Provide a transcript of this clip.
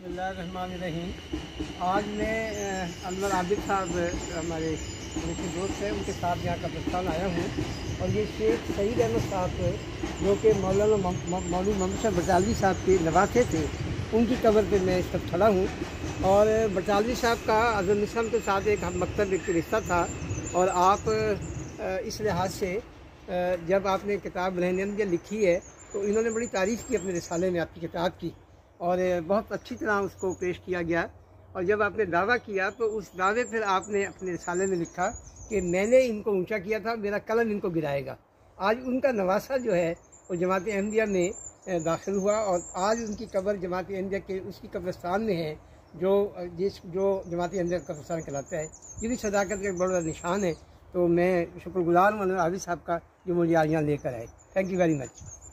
बिस्मिल्लाहिर्रहमानिर्रहीम। आज मैं अनवर आबिद साहब हमारे उनके दोस्त हैं, उनके साथ यहाँ कब्रिस्तान आया हूँ और ये शेख सईद अहमद साहब जो कि मौलाना मौलवी मोहम्मद बटालवी साहब के नवासे थे, उनकी कब्र पे मैं इस वक्त खड़ा हूँ। और बटालवी साहब का अज़म इस्लाम के साथ एक हम मकतब एक रिश्ता था और आप इस लिहाज से जब आपने किताब रहनुमाई जो लिखी है तो इन्होंने बड़ी तारीफ़ की अपने रिसाले में आपकी किताब की और बहुत अच्छी तरह उसको पेश किया गया। और जब आपने दावा किया तो उस दावे पर आपने अपने रिसाले में लिखा कि मैंने इनको ऊंचा किया था, मेरा कलम इनको गिराएगा। आज उनका नवासा जो है वो जमात अहमदिया में दाखिल हुआ और आज उनकी कब्र जमात अहमदिया के उसकी कब्रिस्तान में है जो जमात अहमदिया का कब्रिस्तान कहलाता है। ये भी सदाकत का एक बड़ा निशान है। तो मैं शुक्रगुजार हूँ आबिद साहब का जो मुझे आज यहाँ लेकर आए। Thank you very much.